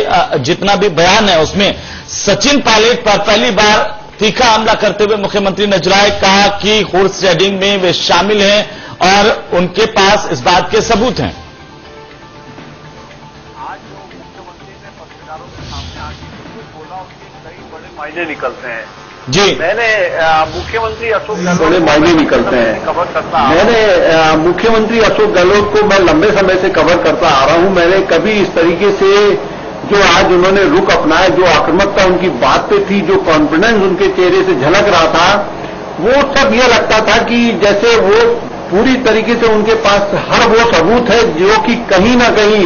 जितना भी बयान है उसमें सचिन पायलट पर पहली बार तीखा हमला करते हुए मुख्यमंत्री नजर आए। कहा कि हॉर्स राइडिंग में वे शामिल हैं और उनके पास इस बात के सबूत हैं। आज जो मुख्यमंत्री ने पत्रकारों के सामने आके कुछ बोला, उसके कई बड़े मायने निकलते हैं। जी, मैंने मुख्यमंत्री अशोक गहलोत बड़े मायने निकलते हैं। मुख्यमंत्री अशोक गहलोत को मैं लंबे समय से कवर करता आ रहा हूं। मैंने कभी इस तरीके से जो आज उन्होंने रुख अपनाया, जो आक्रामकता उनकी बात पे थी, जो कॉन्फिडेंस उनके चेहरे से झलक रहा था, वो सब यह लगता था कि जैसे वो पूरी तरीके से उनके पास हर वो सबूत है जो कि कहीं ना कहीं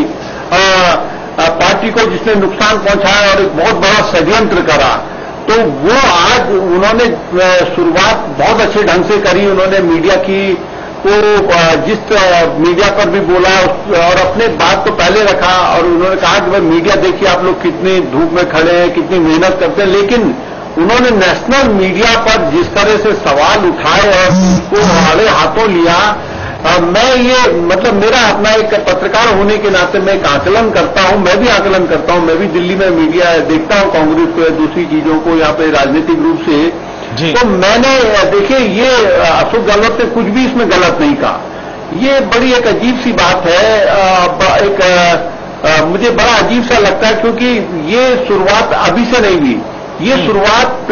पार्टी को जिसने नुकसान पहुंचाया और एक बहुत बड़ा षड्यंत्र करा। तो वो आज उन्होंने शुरुआत बहुत अच्छे ढंग से करी। उन्होंने मीडिया की को जिस मीडिया पर भी बोला और अपने बात को पहले रखा और उन्होंने कहा कि भाई मीडिया देखिए आप लोग कितनी धूप में खड़े हैं, कितनी मेहनत करते हैं, लेकिन उन्होंने नेशनल मीडिया पर जिस तरह से सवाल उठाए और उसको हमारे हाथों लिया। मैं ये मतलब मेरा अपना एक पत्रकार होने के नाते मैं एक आकलन करता हूं, मैं भी आकलन करता हूं। मैं भी दिल्ली में मीडिया देखता हूं, कांग्रेस को या दूसरी चीजों को यहाँ पे राजनीतिक रूप से। तो मैंने देखिए ये अशोक गहलोत ने कुछ भी इसमें गलत नहीं कहा। ये बड़ी एक अजीब सी बात है। मुझे बड़ा अजीब सा लगता है क्योंकि ये शुरुआत अभी से नहीं हुई। ये शुरुआत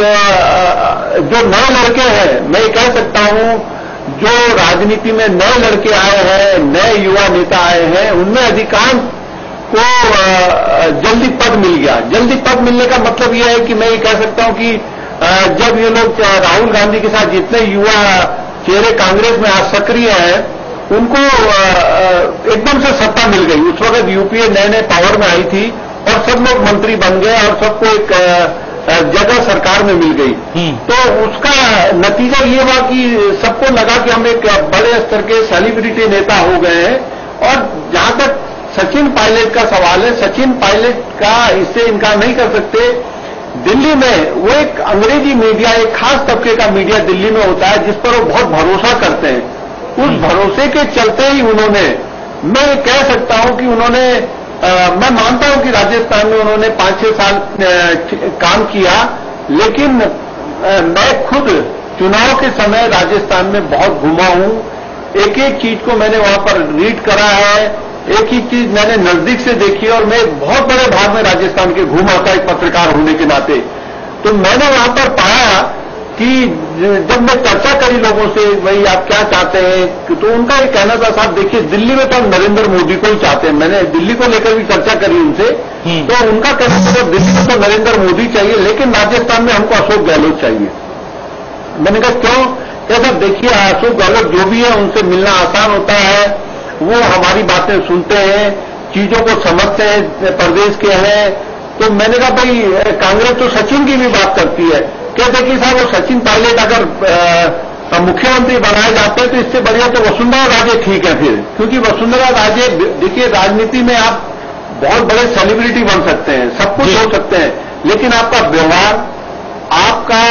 जो नए लड़के हैं, मैं कह सकता हूं जो राजनीति में नए लड़के आए हैं, नए युवा नेता आए हैं, उनमें अधिकांश को जल्दी पद मिल गया। जल्दी पद मिलने का मतलब यह है कि मैं ये कह सकता हूं कि जब ये लोग राहुल गांधी के साथ जितने युवा चेहरे कांग्रेस में आज सक्रिय हैं, उनको एकदम से सत्ता मिल गई। उस वक्त यूपीए नए नए पावर में आई थी और सब लोग मंत्री बन गए और सबको एक जगह सरकार में मिल गई। तो उसका नतीजा ये हुआ कि सबको लगा कि हम एक बड़े स्तर के सेलिब्रिटी नेता हो गए हैं। और जहां तक सचिन पायलट का सवाल है, सचिन पायलट का इससे इनकार नहीं कर सकते। दिल्ली में वो एक अंग्रेजी मीडिया, एक खास तबके का मीडिया दिल्ली में होता है जिस पर वो बहुत भरोसा करते हैं। उस भरोसे के चलते ही उन्होंने, मैं कह सकता हूं कि उन्होंने मैं मानता हूं कि राजस्थान में उन्होंने 5-6 साल काम किया, लेकिन मैं खुद चुनाव के समय राजस्थान में बहुत घूमा हूं। एक एक चीज को मैंने वहां पर रीड करा है, एक ही चीज मैंने नजदीक से देखी और मैं बहुत बड़े भाग में राजस्थान के घूमा था एक पत्रकार होने के नाते। तो मैंने वहां पर पाया कि जब मैं चर्चा करी लोगों से, भाई आप क्या चाहते हैं, तो उनका ये कहना था, साहब देखिए दिल्ली में तो हम नरेंद्र मोदी को ही चाहते हैं। मैंने दिल्ली को लेकर भी चर्चा करी उनसे, तो उनका कहना था दिल्ली में तो नरेंद्र मोदी चाहिए, लेकिन राजस्थान में हमको अशोक गहलोत चाहिए। मैंने कहा क्यों? क्या साहब देखिए अशोक गहलोत जो भी है उनसे मिलना आसान होता है, वो हमारी बातें सुनते हैं, चीजों को समझते हैं, प्रदेश के हैं। तो मैंने कहा भाई कांग्रेस तो सचिन की भी बात करती है। कहते कि साहब वो सचिन पायलट अगर मुख्यमंत्री बनाए जाते हैं तो इससे बढ़िया तो वसुंधरा राजे ठीक है फिर, क्योंकि वसुंधरा राजे देखिए राजनीति में आप बहुत बड़े सेलिब्रिटी बन सकते हैं, सब कुछ हो सकते हैं, लेकिन आपका व्यवहार, आपका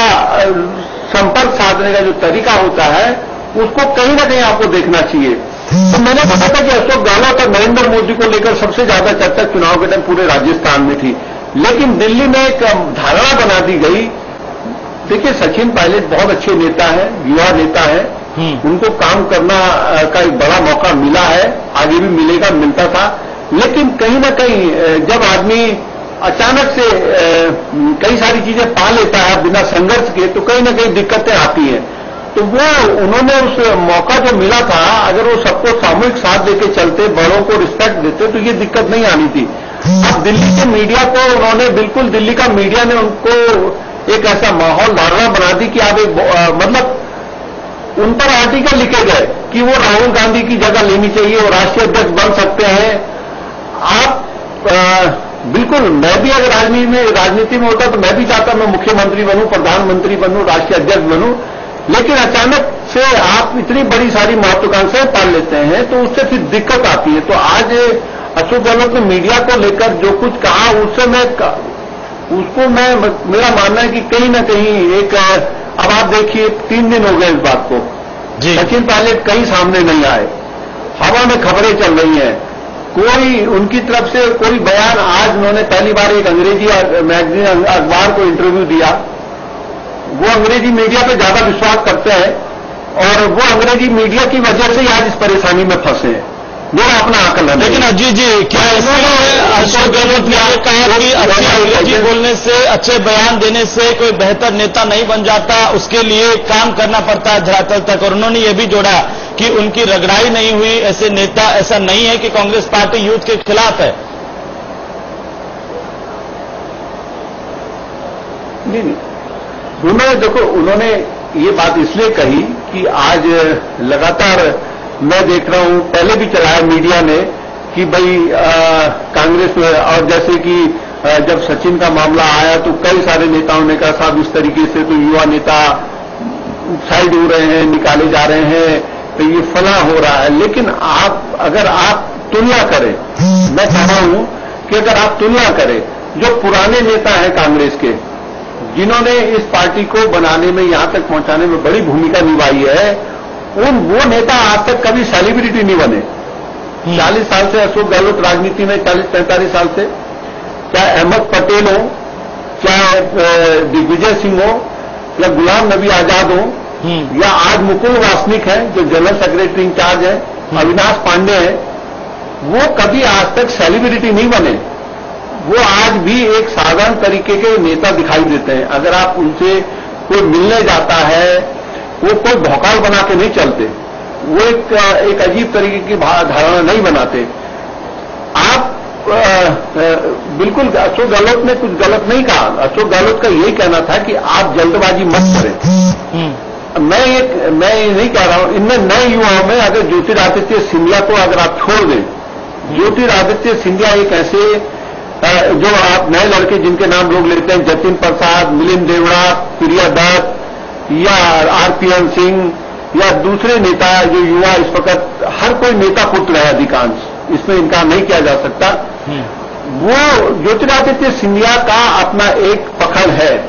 संपर्क साधने का जो तरीका होता है उसको कहीं ना कहीं आपको देखना चाहिए। तो मैंने कहा था कि अशोक गहलोत और नरेंद्र मोदी को लेकर सबसे ज्यादा चर्चा चुनाव के टाइम पूरे राजस्थान में थी, लेकिन दिल्ली में एक धारणा बना दी गई। देखिए सचिन पायलट बहुत अच्छे नेता है, युवा नेता है, उनको काम करना का एक बड़ा मौका मिला है, आगे भी मिलेगा, मिलता था। लेकिन कहीं ना कहीं जब आदमी अचानक से कई सारी चीजें पा लेता है बिना संघर्ष के, तो कहीं ना कहीं दिक्कतें आती हैं। तो वो उन्होंने उस मौका जो मिला था, अगर वो सबको सामूहिक साथ लेके चलते, बड़ों को रिस्पेक्ट देते, तो ये दिक्कत नहीं आनी थी। अब दिल्ली के मीडिया को उन्होंने बिल्कुल, दिल्ली का मीडिया ने उनको एक ऐसा माहौल धारणा बना दी कि आप एक मतलब उन पर आर्टिकल लिखे गए कि वो राहुल गांधी की जगह लेनी चाहिए, वो राष्ट्रीय अध्यक्ष बन सकते हैं। आप बिल्कुल, मैं भी अगर राजनीति में होता तो मैं भी चाहता मैं मुख्यमंत्री बनूं, प्रधानमंत्री बनूं, राष्ट्रीय अध्यक्ष बनूं, लेकिन अचानक से आप इतनी बड़ी सारी महत्वाकांक्षाएं पाल लेते हैं तो उससे फिर दिक्कत आती है। तो आज अशोक गहलोत ने मीडिया को लेकर जो कुछ कहा उससे मेरा मानना है कि कहीं ना कहीं एक, अब आप देखिए 3 दिन हो गए इस बात को, सचिन पायलट कहीं सामने नहीं आए, हवा में खबरें चल रही हैं, कोई उनकी तरफ से कोई बयान, आज उन्होंने पहली बार एक अंग्रेजी मैगजीन अखबार को इंटरव्यू दिया। वो अंग्रेजी मीडिया पे ज्यादा विश्वास करते हैं और वो अंग्रेजी मीडिया की वजह से ही आज इस परेशानी में फंसे हैं। मेरा अपना आकलन है। लेकिन अजीत जी, क्या इसमें अशोक गहलोत ने कहा कि अच्छी अंग्रेजी बोलने से, अच्छे बयान देने से कोई बेहतर नेता नहीं बन जाता, उसके लिए काम करना पड़ता है धरातल तक। और उन्होंने ये भी जोड़ा कि उनकी रगड़ाई नहीं हुई, ऐसे नेता, ऐसा नहीं है कि कांग्रेस पार्टी यूथ के खिलाफ है। नहीं, उन्होंने देखो, उन्होंने ये बात इसलिए कही कि आज लगातार मैं देख रहा हूं, पहले भी चलाया मीडिया ने कि भाई कांग्रेस में, और जैसे कि जब सचिन का मामला आया तो कई सारे नेताओं ने कहा साहब इस तरीके से तो युवा नेता साइड हो रहे हैं, निकाले जा रहे हैं, तो ये फला हो रहा है। लेकिन अगर आप तुलना करें, मैं कह रहा हूं कि अगर आप तुलना करें जो पुराने नेता हैं कांग्रेस के, जिन्होंने इस पार्टी को बनाने में, यहां तक पहुंचाने में बड़ी भूमिका निभाई है, वो नेता आज तक कभी सेलिब्रिटी नहीं बने। 40 साल से अशोक गहलोत राजनीति में, 40-45 साल से, चाहे अहमद पटेल हो, चाहे दिग्विजय सिंह हो, या गुलाम नबी आजाद हो, या आज मुकुल वासनिक है जो जनरल सेक्रेटरी इंचार्ज है, अविनाश पांडे है, वो कभी आज तक सेलिब्रिटी नहीं बने। वो आज भी एक साधारण तरीके के नेता दिखाई देते हैं। अगर आप उनसे कोई मिलने जाता है, वो कोई भौकाल बना के नहीं चलते, वो एक अजीब तरीके की धारणा नहीं बनाते। आप बिल्कुल, अशोक गहलोत ने कुछ गलत नहीं कहा। अशोक गहलोत का यही कहना था कि आप जल्दबाजी मत करें। मैं ये नहीं कह रहा हूं, इनमें नए युवाओं में अगर ज्योतिरादित्य सिंधिया को अगर आप छोड़ दें, ज्योतिरादित्य सिंधिया एक ऐसे जो आप नए लड़के जिनके नाम लोग लेते हैं, जतिन प्रसाद, मिलिंद देवड़ा, प्रिया दत्त, या आरपीएन सिंह, या दूसरे नेता जो युवा इस वक्त, हर कोई नेता पुत्र है अधिकांश, इसमें इनकार नहीं किया जा सकता। वो ज्योतिरादित्य सिंधिया का अपना एक पकड़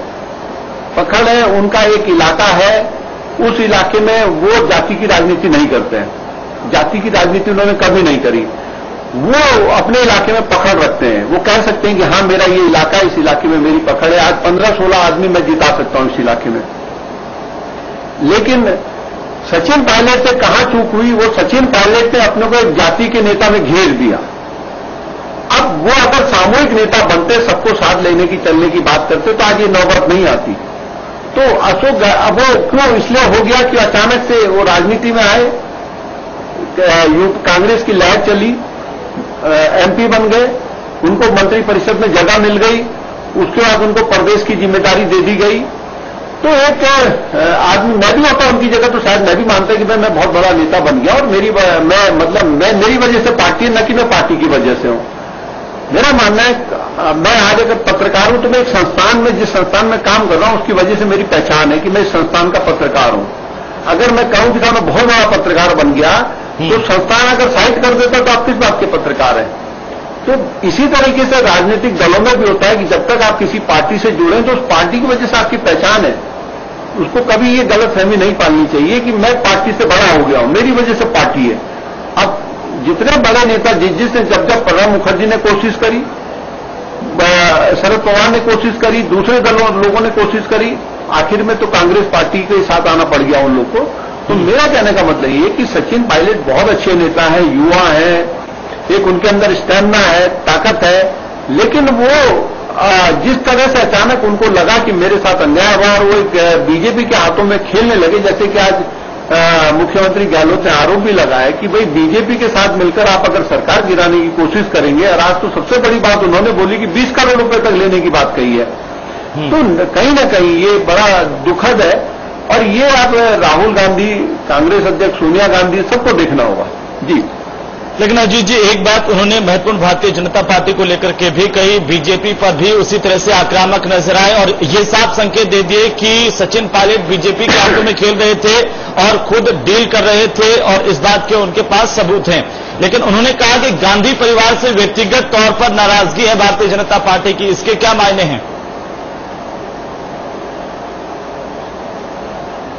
है, उनका एक इलाका है, उस इलाके में वो जाति की राजनीति नहीं करते हैं। जाति की राजनीति उन्होंने कभी नहीं करी। वो अपने इलाके में पकड़ रखते हैं। वो कह सकते हैं कि हाँ मेरा ये इलाका है, इस इलाके में मेरी पकड़ है, आज 15-16 आदमी मैं जिता सकता हूं इस इलाके में। लेकिन सचिन पायलट से कहां चूक हुई, वो सचिन पायलट ने अपने को एक जाति के नेता में घेर दिया। अब वो अगर सामूहिक नेता बनते, सबको साथ लेने की, चलने की बात करते, तो आज ये नौबत नहीं आती। तो अशोक अब वो क्यों इसलिए हो गया कि अचानक से वो राजनीति में आए, कांग्रेस की लहर चली, एमपी बन गए, उनको मंत्री परिषद में जगह मिल गई, उसके बाद उनको प्रदेश की जिम्मेदारी दे दी गई। तो एक आदमी, मैं भी होता उनकी जगह तो शायद मैं भी मानता कि मैं बहुत बड़ा नेता बन गया और मेरी वजह से पार्टी, न कि मैं पार्टी की वजह से हूं। मेरा मानना है, मैं आज अगर पत्रकार हूं तो मैं एक संस्थान में, जिस संस्थान में काम कर रहा हूं उसकी वजह से मेरी पहचान है कि मैं इस संस्थान का पत्रकार हूं। अगर मैं कहूं कि साहब मैं बहुत बड़ा पत्रकार बन गया, तो संस्थान अगर साइड कर देता तो आप किस बात के पत्रकार हैं। तो इसी तरीके से राजनीतिक दलों में भी होता है कि जब तक आप किसी पार्टी से जुड़े तो उस पार्टी की वजह से आपकी पहचान है। उसको कभी ये गलतफहमी नहीं पालनी चाहिए कि मैं पार्टी से बड़ा हो गया हूं, मेरी वजह से पार्टी है। अब जितने बड़े नेता, जिसने जब प्रणब मुखर्जी ने कोशिश करी, शरद पवार ने कोशिश करी, दूसरे लोगों ने कोशिश करी, आखिर में तो कांग्रेस पार्टी के साथ आना पड़ गया उन लोग को। तो मेरा कहने का मतलब ये कि सचिन पायलट बहुत अच्छे नेता हैं, युवा हैं, एक उनके अंदर स्टैमिना है, ताकत है, लेकिन वो जिस तरह से अचानक उनको लगा कि मेरे साथ अन्याय हुआ और वो एक बीजेपी के हाथों में खेलने लगे, जैसे कि आज मुख्यमंत्री गहलोत ने आरोप भी लगाया कि भाई बीजेपी के साथ मिलकर आप अगर सरकार गिराने की कोशिश करेंगे, और आज तो सबसे बड़ी बात उन्होंने बोली कि 20 करोड़ रुपए तक लेने की बात कही है। तो कहीं ना कहीं ये बड़ा दुखद है और ये आप राहुल गांधी, कांग्रेस अध्यक्ष सोनिया गांधी, सबको देखना होगा। जी, लेकिन अजीत जी, एक बात उन्होंने महत्वपूर्ण भारतीय जनता पार्टी को लेकर के भी कही, बीजेपी पर भी उसी तरह से आक्रामक नजर आए और ये साफ संकेत दे दिए कि सचिन पायलट बीजेपी के हाथों में खेल रहे थे और खुद डील कर रहे थे और इस बात के उनके पास सबूत हैं। लेकिन उन्होंने कहा कि गांधी परिवार से व्यक्तिगत तौर पर नाराजगी है भारतीय जनता पार्टी की, इसके क्या मायने हैं?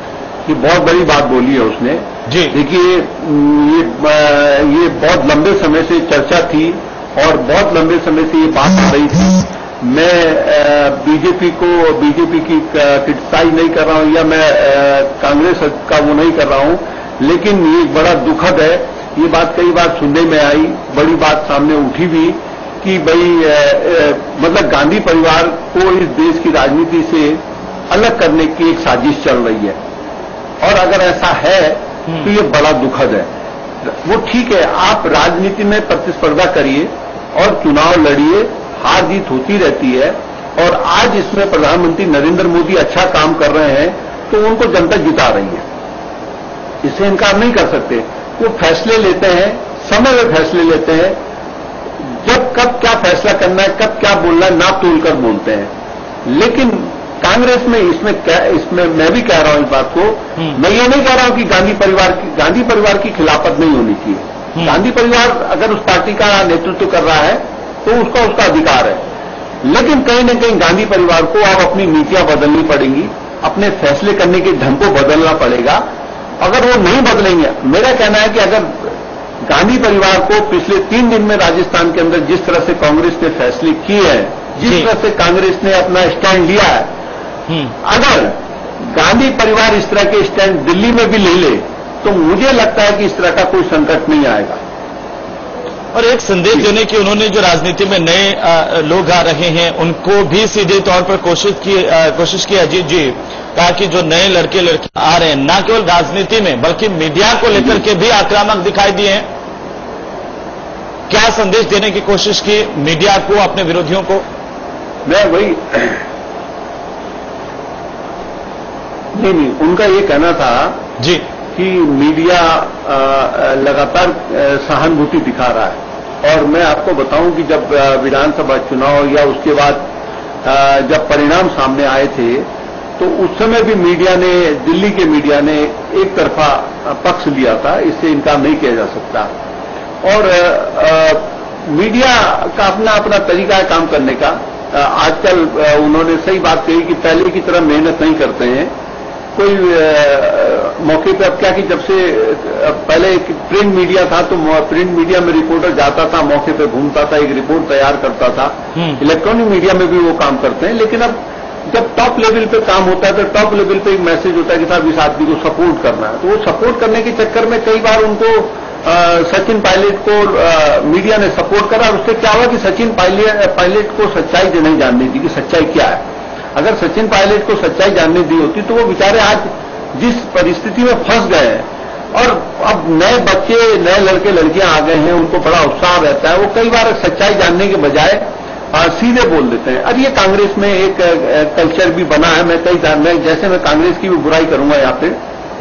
ये बहुत बड़ी बात बोली है उसने। जी देखिए, ये बहुत लंबे समय से चर्चा थी और बहुत लंबे समय से ये बात आ रही थी। मैं बीजेपी की क्रिटिसाइज नहीं कर रहा हूं या मैं कांग्रेस का वो नहीं कर रहा हूं, लेकिन ये बड़ा दुखद है। ये बात कई बार सुनने में आई, बड़ी बात सामने उठी भी कि भाई मतलब गांधी परिवार को इस देश की राजनीति से अलग करने की एक साजिश चल रही है, और अगर ऐसा है तो ये बड़ा दुखद है। वो ठीक है, आप राजनीति में प्रतिस्पर्धा करिए और चुनाव लड़िए, हार जीत होती रहती है, और आज इसमें प्रधानमंत्री नरेंद्र मोदी अच्छा काम कर रहे हैं तो उनको जनता जिता रही है, इससे इनकार नहीं कर सकते। वो फैसले लेते हैं, समय में फैसले लेते हैं, जब कब क्या फैसला करना है, कब क्या बोलना है, नाप तोल कर बोलते हैं। लेकिन कांग्रेस में इसमें मैं भी कह रहा हूं इस बात को, मैं ये नहीं कह रहा हूं कि गांधी परिवार की खिलाफत नहीं होनी चाहिए। गांधी परिवार अगर उस पार्टी का नेतृत्व कर रहा है तो उसका अधिकार है, लेकिन कहीं न कहीं गांधी परिवार को अब अपनी नीतियां बदलनी पड़ेंगी, अपने फैसले करने के ढंग को बदलना पड़ेगा। अगर वो नहीं बदलेंगे, मेरा कहना है कि अगर गांधी परिवार को पिछले 3 दिन में राजस्थान के अंदर जिस तरह से कांग्रेस ने फैसले किए हैं, जिस तरह से कांग्रेस ने अपना स्टैंड लिया है, अगर गांधी परिवार इस तरह के स्टैंड दिल्ली में भी ले ले तो मुझे लगता है कि इस तरह का कोई संकट नहीं आएगा। और एक संदेश देने की उन्होंने जो राजनीति में नए लोग आ रहे हैं उनको भी सीधे तौर पर कोशिश की अजीत जी, कहा कि जो नए लड़के लड़कियां आ रहे हैं न केवल राजनीति में बल्कि मीडिया को लेकर के भी आक्रामक दिखाई दिए हैं। क्या संदेश देने की कोशिश की मीडिया को, अपने विरोधियों को? मैं वही नहीं, उनका ये कहना था जी कि मीडिया लगातार सहानुभूति दिखा रहा है, और मैं आपको बताऊं कि जब विधानसभा चुनाव या उसके बाद जब परिणाम सामने आए थे तो उस समय भी मीडिया ने, दिल्ली के मीडिया ने एक तरफा पक्ष लिया था, इससे इनकार नहीं किया जा सकता। और मीडिया का अपना तरीका है काम करने का। आजकल उन्होंने सही बात कही कि पहले की तरह मेहनत नहीं करते हैं कोई मौके पर। अब क्या कि जब से पहले प्रिंट मीडिया था तो प्रिंट मीडिया में रिपोर्टर जाता था, मौके पर घूमता था, एक रिपोर्ट तैयार करता था। इलेक्ट्रॉनिक मीडिया में भी वो काम करते हैं, लेकिन अब जब टॉप लेवल पे काम होता है तो टॉप लेवल पे एक मैसेज होता है कि साहब इस आदमी को सपोर्ट करना है। तो वो सपोर्ट करने के चक्कर में कई बार उनको सचिन पायलट को मीडिया ने सपोर्ट करा, और उससे क्या हुआ कि सचिन पायलट को सच्चाई नहीं जानने दी कि सच्चाई क्या है। अगर सचिन पायलट को सच्चाई जानने दी होती तो वो बेचारे आज जिस परिस्थिति में फंस गए हैं, और अब नए बच्चे, नए लड़के लड़कियां आ गए हैं, उनको बड़ा उत्साह रहता है, वो कई बार सच्चाई जानने के बजाय सीधे बोल देते हैं। अब ये कांग्रेस में एक कल्चर भी बना है। मैं जैसे मैं कांग्रेस की भी बुराई करूंगा यहाँ पे,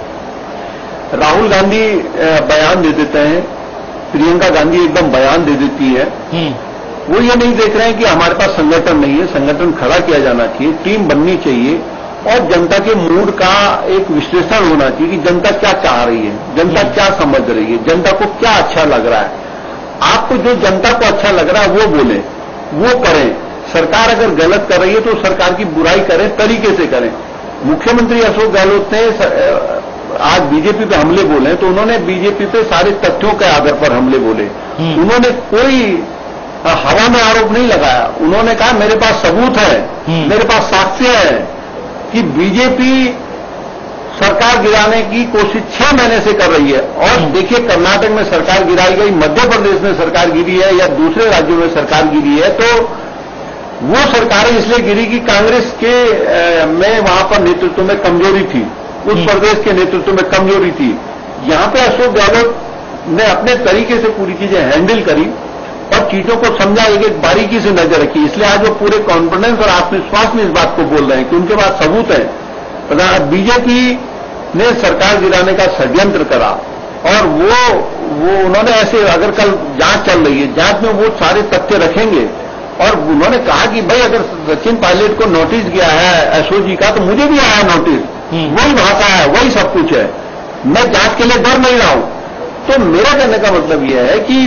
राहुल गांधी बयान दे देते हैं, प्रियंका गांधी एकदम बयान दे देती है। वो ये नहीं देख रहे हैं कि हमारे पास संगठन नहीं है, संगठन खड़ा किया जाना चाहिए, टीम बननी चाहिए, और जनता के मूड का एक विश्लेषण होना चाहिए कि जनता क्या चाह रही है, जनता क्या समझ रही है, जनता को क्या अच्छा लग रहा है। आपको जो जनता को अच्छा लग रहा है वो बोले, वो करें। सरकार अगर गलत कर रही है तो सरकार की बुराई करें, तरीके से करें। मुख्यमंत्री अशोक गहलोत ने आज बीजेपी पे हमले बोले तो उन्होंने बीजेपी पे सारे तथ्यों के आधार पर हमले बोले। उन्होंने कोई हवा में आरोप नहीं लगाया। उन्होंने कहा मेरे पास सबूत है, मेरे पास साक्ष्य है कि बीजेपी सरकार गिराने की कोशिश 6 महीने से कर रही है। और देखिए, कर्नाटक में सरकार गिराई गई, मध्य प्रदेश में सरकार गिरी है, या दूसरे राज्यों में सरकार गिरी है, तो वो सरकारें इसलिए गिरी कि कांग्रेस के में वहां पर नेतृत्व में कमजोरी थी, उस प्रदेश के नेतृत्व में कमजोरी थी। यहां पे अशोक गहलोत ने अपने तरीके से पूरी चीजें हैंडल करी और चीजों को समझा, एक बारीकी से नजर रखी। इसलिए आज वो पूरे कॉन्फिडेंस और आत्मविश्वास में इस बात को बोल रहे हैं कि उनके पास सबूत है। बीजेपी ने सरकार गिराने का षड्यंत्र करा, और वो उन्होंने ऐसे, अगर कल जांच चल रही है, जांच में वो सारे तथ्य रखेंगे। और उन्होंने कहा कि भाई अगर सचिन पायलट को नोटिस गया है एसओजी का, तो मुझे भी आया नोटिस, वही भाषा है, वही सब कुछ है, मैं जांच के लिए डर नहीं रहा हूं। तो मेरा कहने का मतलब यह है कि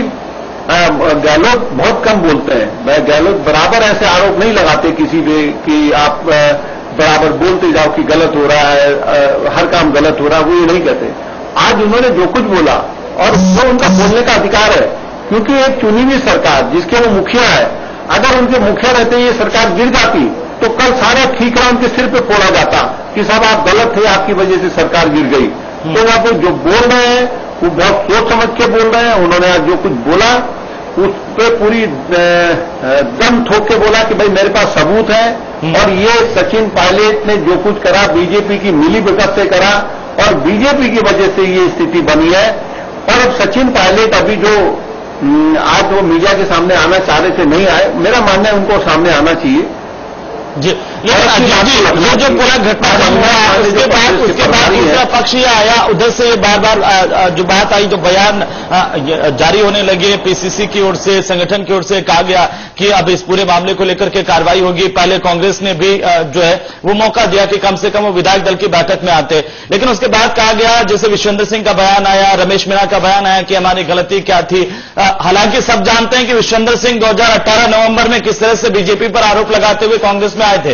गहलोत बहुत कम बोलते हैं। गहलोत बराबर ऐसे आरोप नहीं लगाते किसी पे कि आप बराबर बोलते जाओ कि गलत हो रहा है, हर काम गलत हो रहा है, वो ये नहीं कहते। आज उन्होंने जो कुछ बोला, और वो उनका बोलने का अधिकार है, क्योंकि एक चुनी हुई सरकार जिसके वो मुखिया है, अगर उनके मुखिया रहते ये सरकार गिर जाती तो कल सारा ठीकरा उनके सिर पे फोड़ा जाता कि साहब आप गलत थे, आपकी वजह से सरकार गिर गई। तो वहां पर जो बोल रहे हैं वो बहुत सोच समझ के बोल रहे हैं। उन्होंने आज जो कुछ बोला उस पर पूरी दम ठोक के बोला कि भाई मेरे पास सबूत है, और ये सचिन पायलट ने जो कुछ करा बीजेपी की मिलीभगत से करा, और बीजेपी की वजह से ये स्थिति बनी है। और अब सचिन पायलट अभी जो आज वो मीडिया के सामने आना चाह रहे थे, नहीं आए, मेरा मानना है उनको सामने आना चाहिए जी। लेकिन ये जो पूरा घटनाक्रम हुआ उसके बाद दूसरा पक्ष ये आया, उधर से बार बार जो बात आई, जो बयान जारी होने लगे पीसीसी की ओर से, संगठन की ओर से कहा गया कि अब इस पूरे मामले को लेकर के कार्रवाई होगी। पहले कांग्रेस ने भी जो है वो मौका दिया कि कम से कम वो विधायक दल की बैठक में आते, लेकिन उसके बाद कहा गया, जैसे विश्वेंद्र सिंह का बयान आया, रमेश मीणा का बयान आया कि हमारी गलती क्या थी। हालांकि सब जानते हैं कि विश्वेंद्र सिंह 2018 नवंबर में किस तरह से बीजेपी पर आरोप लगाते हुए कांग्रेस में आए थे।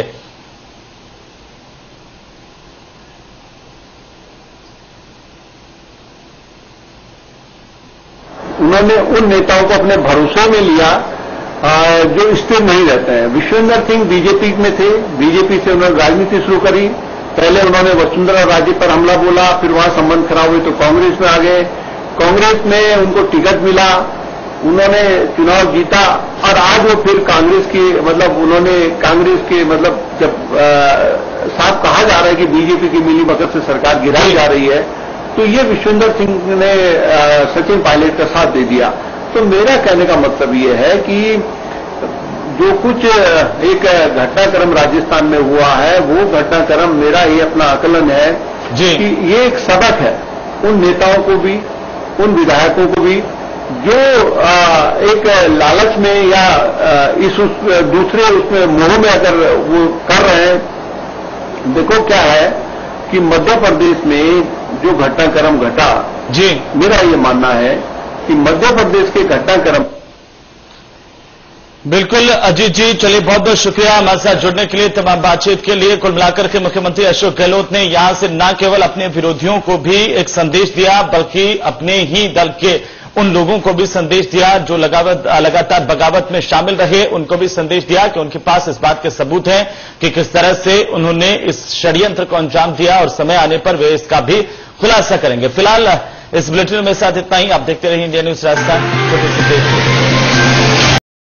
उन्होंने उन नेताओं को अपने भरोसे में लिया जो स्थिर नहीं रहते हैं। विश्वेंद्र सिंह बीजेपी में थे, बीजेपी से उन्होंने राजनीति शुरू करी। पहले उन्होंने वसुंधरा राजे पर हमला बोला, फिर वहां संबंध खराब हुए तो कांग्रेस में आ गए। कांग्रेस में उनको टिकट मिला, उन्होंने चुनाव जीता, और आज वो फिर कांग्रेस की मतलब उन्होंने कांग्रेस के मतलब जब साफ कहा जा रहा है कि बीजेपी की मिलीभगत से सरकार गिराई जा रही है, तो ये विश्वेंद्र सिंह ने सचिन पायलट का साथ दे दिया। तो मेरा कहने का मतलब ये है कि जो कुछ एक घटनाक्रम राजस्थान में हुआ है, वो घटनाक्रम मेरा ये अपना आकलन है कि ये एक सबक है उन नेताओं को भी, उन विधायकों को भी, जो एक लालच में या इस दूसरे उसमें मोह में अगर वो कर रहे हैं। देखो क्या है कि मध्य प्रदेश में जो घटनाक्रम घटा, जी मेरा ये मानना है कि मध्य प्रदेश के घटनाक्रम। बिल्कुल अजीत जी, चलिए बहुत बहुत शुक्रिया हमारे साथ जुड़ने के लिए, तमाम बातचीत के लिए। कुल मिलाकर के मुख्यमंत्री अशोक गहलोत ने यहां से न केवल अपने विरोधियों को भी एक संदेश दिया, बल्कि अपने ही दल के उन लोगों को भी संदेश दिया जो लगातार बगावत में शामिल रहे, उनको भी संदेश दिया कि उनके पास इस बात के सबूत हैं कि किस तरह से उन्होंने इस षड्यंत्र को अंजाम दिया, और समय आने पर वे इसका भी खुलासा करेंगे। फिलहाल इस बुलेटिन में साथ इतना ही। आप देखते रहिए इंडिया न्यूज राजस्थान।